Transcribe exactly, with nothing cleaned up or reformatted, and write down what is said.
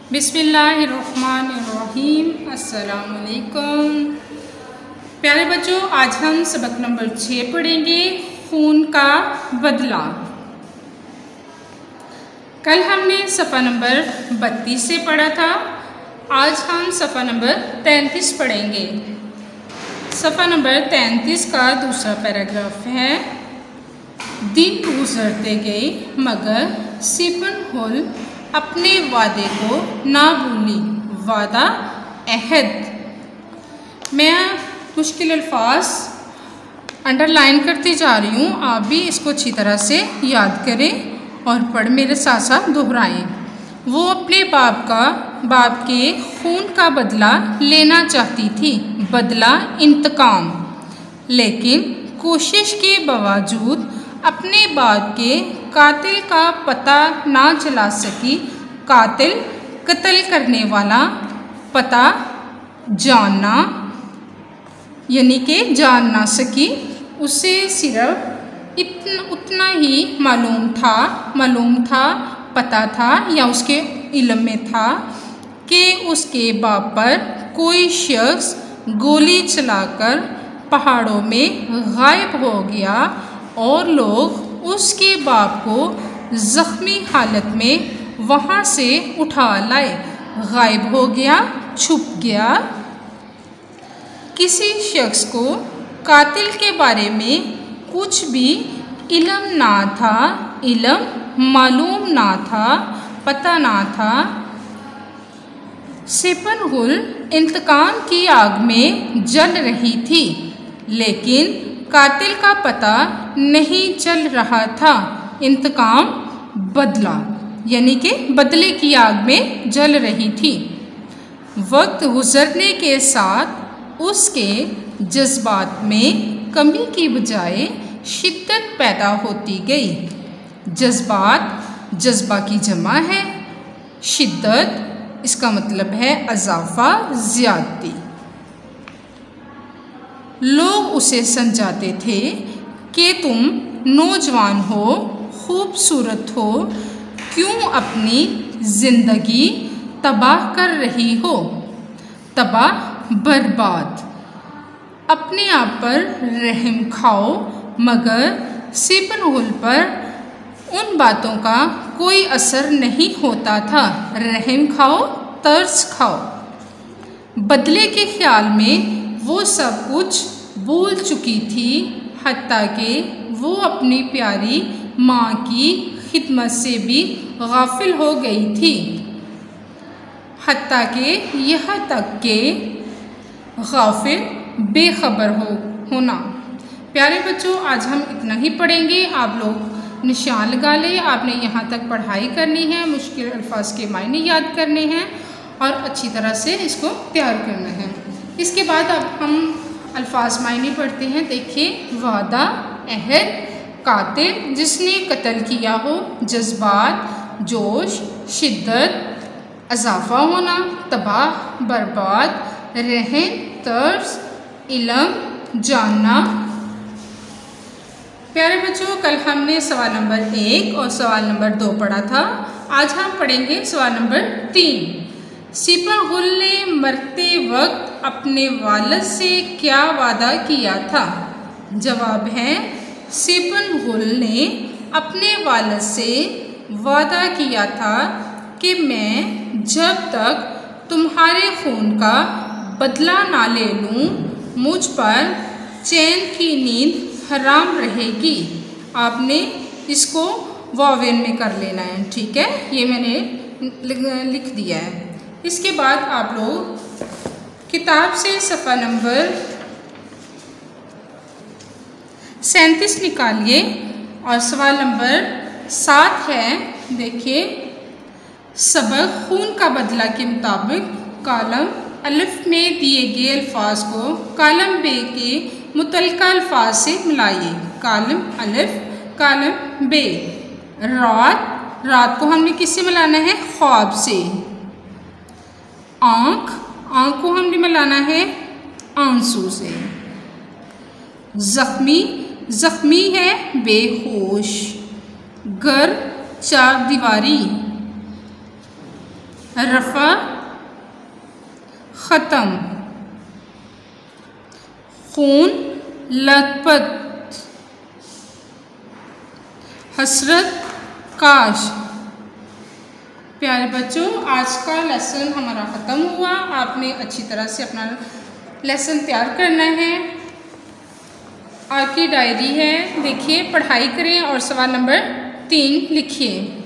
बिस्मिल्लाहिर्रहमानिर्रहीम। अस्सलामुअलैकुम प्यारे बच्चों, आज हम सबक नंबर छः पढ़ेंगे, खून का बदला। कल हमने सफ़ा नंबर बत्तीस से पढ़ा था, आज हम सफ़ा नंबर तैंतीस पढ़ेंगे। सफ़ा नंबर तैंतीस का दूसरा पैराग्राफ है, दिन गुजरते गए मगर सिपन हुल अपने वादे को ना भूली। वादा अहद। मैं मुश्किल अल्फाज अंडरलाइन करती जा रही हूँ, आप भी इसको अच्छी तरह से याद करें और पढ़ मेरे साथ साथ दोहराएं। वो अपने बाप का बाप के खून का बदला लेना चाहती थी, बदला इंतकाम, लेकिन कोशिश के बावजूद अपने बाप के कातिल का पता ना चला सकी। कातिल कत्ल करने वाला पता जानना यानी कि जान ना सकी। उसे सिर्फ इतना उतना ही मालूम था मालूम था पता था या उसके इल्म में था कि उसके बाप पर कोई शख्स गोली चलाकर पहाड़ों में गायब हो गया और लोग उसके बाप को ज़ख्मी हालत में वहाँ से उठा लाए। गायब हो गया, छुप गया। किसी शख्स को कातिल के बारे में कुछ भी इल्म ना था, इल्म मालूम ना था, पता ना था। सिपन हुल इंतकाम की आग में जल रही थी, लेकिन कातिल का पता नहीं चल रहा था। इंतकाम बदला यानी कि बदले की आग में जल रही थी। वक्त गुजरने के साथ उसके जज्बात में कमी की बजाय शिद्दत पैदा होती गई। जज्बात जज्बा की जमा है, शिद्दत इसका मतलब है अज़ाफ़ा, ज़्यादती। लोग उसे समझाते थे कि तुम नौजवान हो, खूबसूरत हो, क्यों अपनी ज़िंदगी तबाह कर रही हो। तबाह बर्बाद। अपने आप पर रहम खाओ, मगर सिपन हुल पर उन बातों का कोई असर नहीं होता था। रहम खाओ, तरस खाओ। बदले के ख्याल में वो सब कुछ भूल चुकी थी, हत्ता कि वो अपनी प्यारी माँ की खिदमत से भी गाफिल हो गई थी। हत्ता कि यहाँ तक के गाफिल, बेखबर हो होना। प्यारे बच्चों, आज हम इतना ही पढ़ेंगे। आप लोग निशान लगा लें, आपने यहाँ तक पढ़ाई करनी है, मुश्किल अल्फाज के मायने याद करने हैं और अच्छी तरह से इसको तैयार करना है। इसके बाद अब हम अल्फाज मायने पढ़ते हैं। देखिए, वादा, अहद, कातिल जिसने कत्ल किया हो, जज्बात, जोश, शिद्दत, अज़ाफ़ा होना, तबाह, बर्बाद, रहम, तर्स, इल्म, जानना। प्यारे बच्चों, कल हमने सवाल नंबर एक और सवाल नंबर दो पढ़ा था, आज हम पढ़ेंगे सवाल नंबर तीन। सिपन हुल ने मरते वक्त अपने वालिद से क्या वादा किया था। जवाब है, सिपन हुल ने अपने वालिद से वादा किया था कि मैं जब तक तुम्हारे खून का बदला ना ले लूँ, मुझ पर चैन की नींद हराम रहेगी। आपने इसको वावेन में कर लेना है, ठीक है, ये मैंने लिख दिया है। इसके बाद आप लोग किताब से सफ़ा नंबर सैंतीस निकालिए और सवाल नंबर सात है। देखिए, सबक खून का बदला के मुताबिक कालम अलिफ में दिए गए अल्फाज को कालम बे के मुतल्लिका अल्फाज से मिलाइए। कालम अलिफ, कालम बे। रात, रात को हमने किससे मिलाना है, ख्वाब से। आँख, आँख को हमने मिलाना है आंसू से। ज़ख्मी, ज़ख्मी है बेहोश। घर, चार दीवारी। रफ़ा ख़त्म, खून लथपथ, हसरत काश। प्यारे बच्चों, आज का लेसन हमारा ख़त्म हुआ। आपने अच्छी तरह से अपना लेसन तैयार करना है। आपकी डायरी है, देखिए, पढ़ाई करें और सवाल नंबर तीन लिखिए।